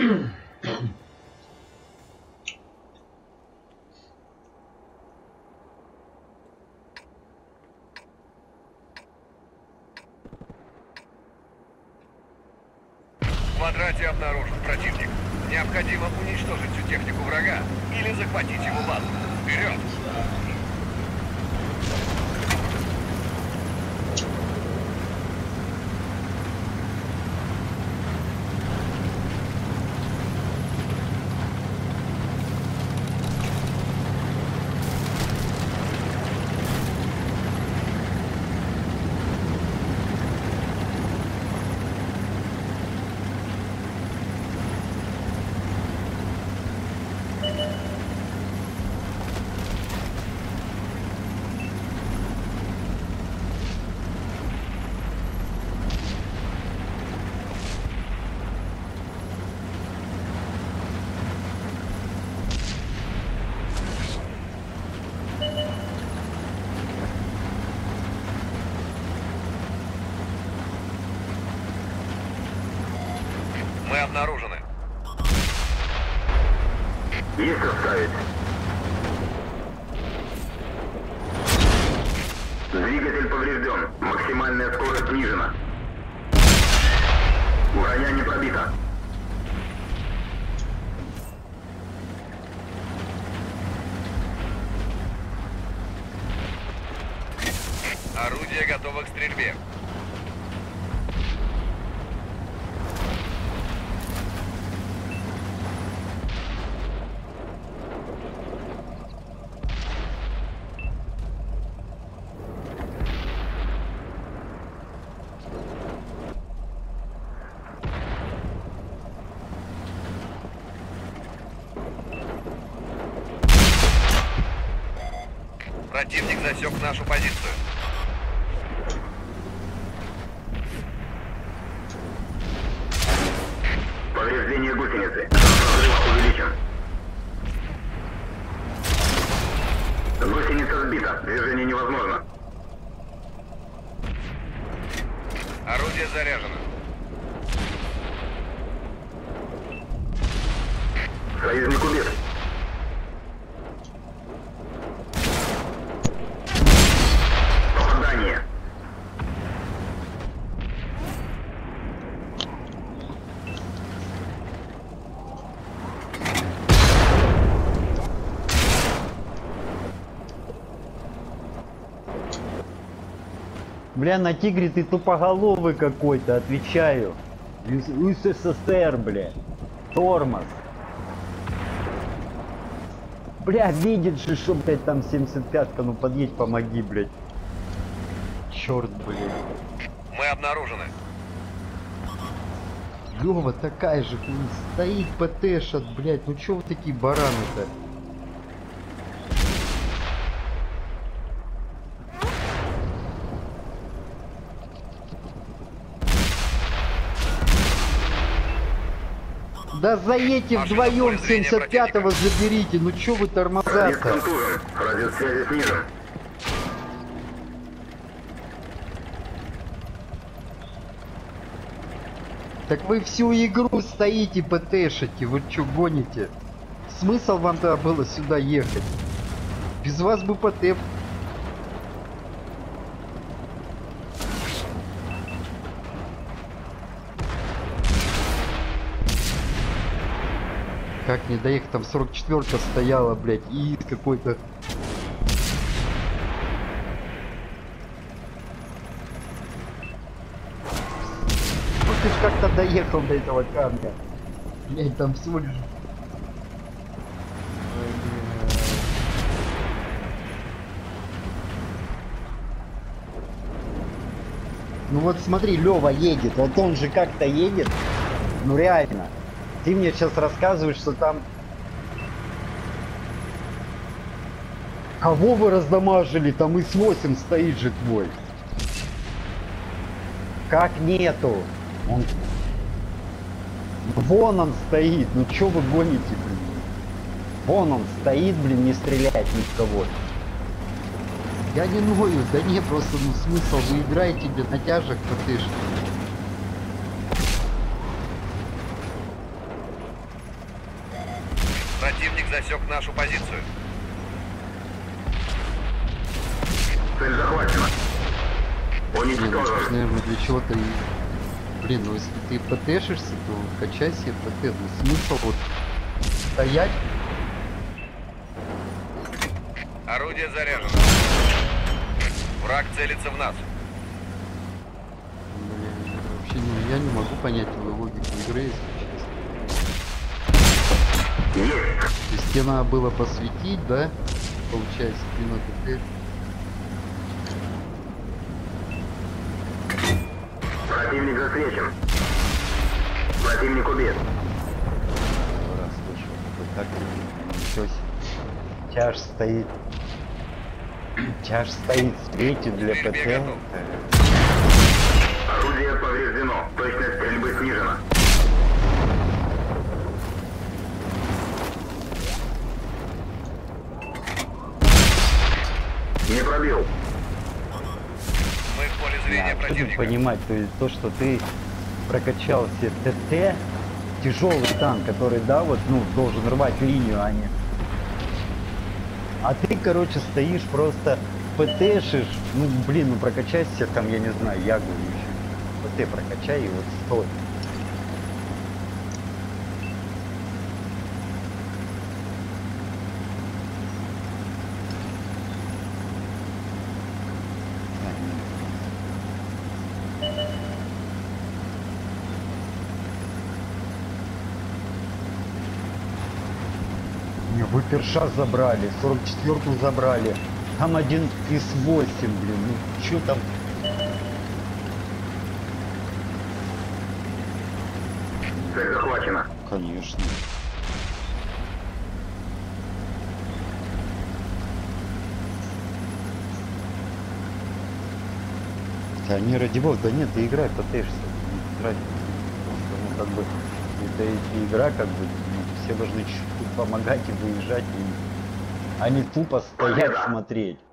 В квадрате обнаружен противник. Необходимо уничтожить всю технику врага или захватить его базу. Вперед! Мы обнаружены. Есть оставить. Двигатель поврежден. Максимальная скорость снижена. Броня не пробита. Орудие готово к стрельбе. Противник засек нашу позицию. Повреждение гусеницы. Разрыв увеличен. Гусеница сбита. Движение невозможно. Орудие заряжено. Союзник убит. Попадание. Бля, на тигре ты тупоголовый какой-то, отвечаю. СССР, бля. Тормоз. Бля, видит же, что, блядь, там 75-ка, ну подъедь, помоги, блядь. Черт, блядь. Мы обнаружены. Лёва такая же, блин, стоит, ПТшат, блядь, ну чё вы такие бараны-то? Да заедьте вдвоем 75-го заберите, ну чё вы тормоза-то? Контужен. Радиосвязи снижен. Так вы всю игру стоите, ПТшите, вы чё гоните? Смысл вам тогда было сюда ехать? Без вас бы ПТ... Как не доехать, там 44-ка стояла, блядь, и какой-то... Ну ты ж как-то доехал до этого камня. Блядь, там всего лишь... Ну вот смотри, Лёва едет, вот он же как-то едет, ну реально. Ты мне сейчас рассказываешь, что там... Кого вы раздамажили? Там ИС-8 стоит же твой. Как нету? Он... Вон он стоит, ну чё вы гоните, блин? Вон он стоит, блин, не стреляет ни в кого. Я не ною, да не, просто ну смысл, вы играете для натяжек, ПТшек. Противник засек нашу позицию. Цель захвачена. Не, ну Уничтожен. ж, наверное, для чего-то и... Блин, ну если ты ПТшишься, то качай себе ПТ. Ну смысл вот стоять? Орудие заряжено. Враг целится в нас. Блин, вообще я не могу понять твою логику игры, если честно. Есть. То есть тебе надо было посветить, да? Получается, ты на ПТ. Противник засвечен. Противник убит. Раз слышу, вот так ничего себе. Чаш стоит. Чаш стоит, светит для Стрельбе ПТ. готов. Орудие повреждено. Точность стрельбы снижена. Не пробил. Мы в поле зрения Что тут противника. понимать, то есть то, что ты прокачал себе ТТ, тяжелый танк, который, да, вот, ну, должен рвать линию, а не... А ты, короче, стоишь просто ПТшишь, ну, блин, ну прокачай себе там, я не знаю, ягу еще. ПТ прокачай и вот стой. Не, выперша забрали, 44-ю забрали. Там один из 8, блин, ну чё там? Цель захвачена. Конечно. Да не ради бога, да нет, ты играй, ПТшься. Ну, как бы, это и игра, как бы, ну, все должны чуть-чуть помогать и выезжать, а не тупо стоять, Победа. смотреть.